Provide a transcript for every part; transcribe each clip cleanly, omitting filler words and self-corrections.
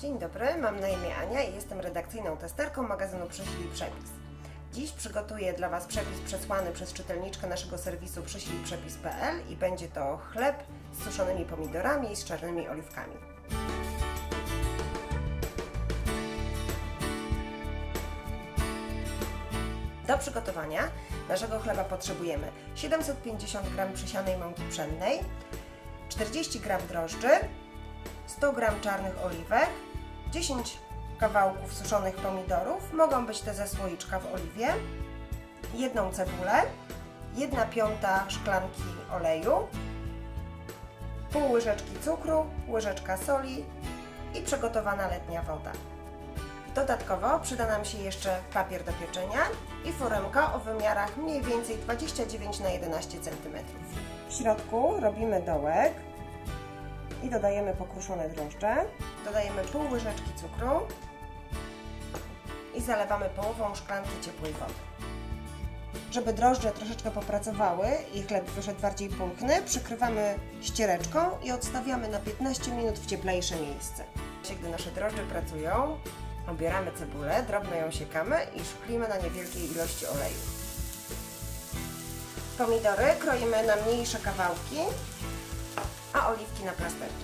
Dzień dobry, mam na imię Ania i jestem redakcyjną testerką magazynu Przyślij Przepis. Dziś przygotuję dla Was przepis przesłany przez czytelniczkę naszego serwisu przyślijprzepis.pl i będzie to chleb z suszonymi pomidorami i z czarnymi oliwkami. Do przygotowania naszego chleba potrzebujemy 750 g przesianej mąki pszennej, 40 g drożdży, 100 g czarnych oliwek, 10 kawałków suszonych pomidorów, mogą być te ze słoiczka w oliwie, jedną cebulę, 1/5 szklanki oleju, pół łyżeczki cukru, łyżeczka soli i przygotowana letnia woda. Dodatkowo przyda nam się jeszcze papier do pieczenia i foremka o wymiarach mniej więcej 29 na 11 cm. W środku robimy dołek i dodajemy pokruszone drożdże, dodajemy pół łyżeczki cukru i zalewamy połową szklanki ciepłej wody. Żeby drożdże troszeczkę popracowały i chleb wyszedł bardziej pulchny, przykrywamy ściereczką i odstawiamy na 15 minut w cieplejsze miejsce. Gdy nasze drożdże pracują, obieramy cebulę, drobno ją siekamy i szklimy na niewielkiej ilości oleju. Pomidory kroimy na mniejsze kawałki, a oliwki na plasterki.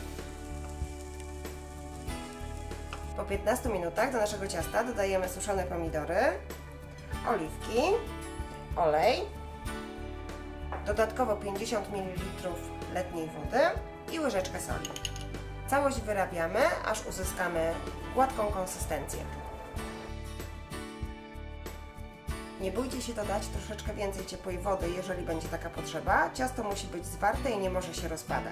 Po 15 minutach do naszego ciasta dodajemy suszone pomidory, oliwki, olej, dodatkowo 50 ml letniej wody i łyżeczkę soli. Całość wyrabiamy, aż uzyskamy gładką konsystencję. Nie bójcie się dodać troszeczkę więcej ciepłej wody, jeżeli będzie taka potrzeba. Ciasto musi być zwarte i nie może się rozpadać.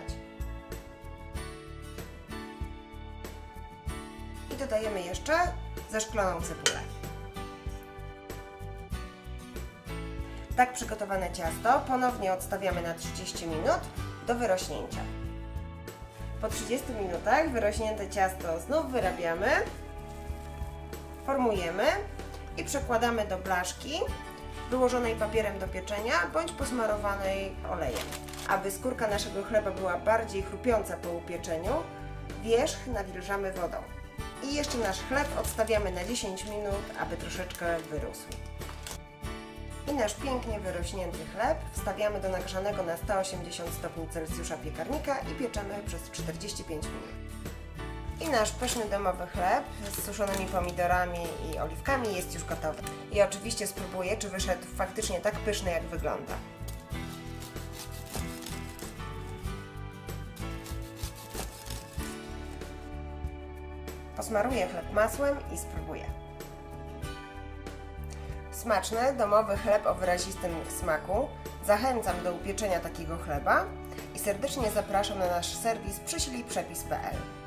I dodajemy jeszcze zeszkloną cebulę. Tak przygotowane ciasto ponownie odstawiamy na 30 minut do wyrośnięcia. Po 30 minutach wyrośnięte ciasto znów wyrabiamy, formujemy i przekładamy do blaszki wyłożonej papierem do pieczenia bądź posmarowanej olejem. Aby skórka naszego chleba była bardziej chrupiąca po upieczeniu, wierzch nawilżamy wodą. I jeszcze nasz chleb odstawiamy na 10 minut, aby troszeczkę wyrósł. I nasz pięknie wyrośnięty chleb wstawiamy do nagrzanego na 180 stopni Celsjusza piekarnika i pieczemy przez 45 minut. I nasz pyszny domowy chleb z suszonymi pomidorami i oliwkami jest już gotowy. I oczywiście spróbuję, czy wyszedł faktycznie tak pyszny, jak wygląda. Posmaruję chleb masłem i spróbuję. Smaczny, domowy chleb o wyrazistym smaku. Zachęcam do upieczenia takiego chleba i serdecznie zapraszam na nasz serwis przyślijprzepis.pl.